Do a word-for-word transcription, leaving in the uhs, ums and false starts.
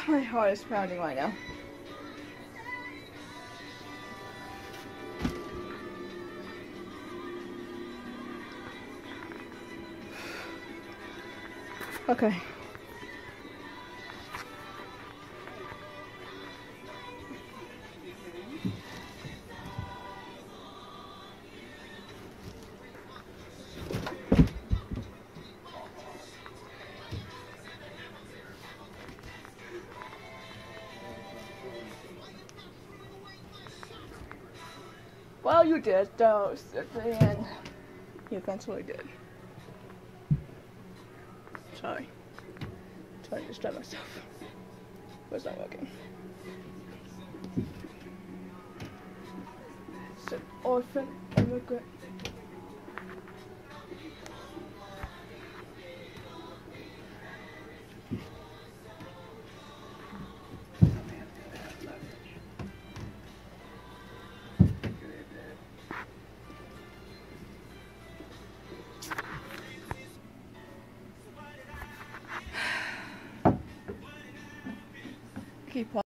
My heart is pounding right now. Okay. Well, you did, though, at the end. You eventually did. Sorry. I'm trying to distract myself. But it's not working. It's an orphan immigrant. Keep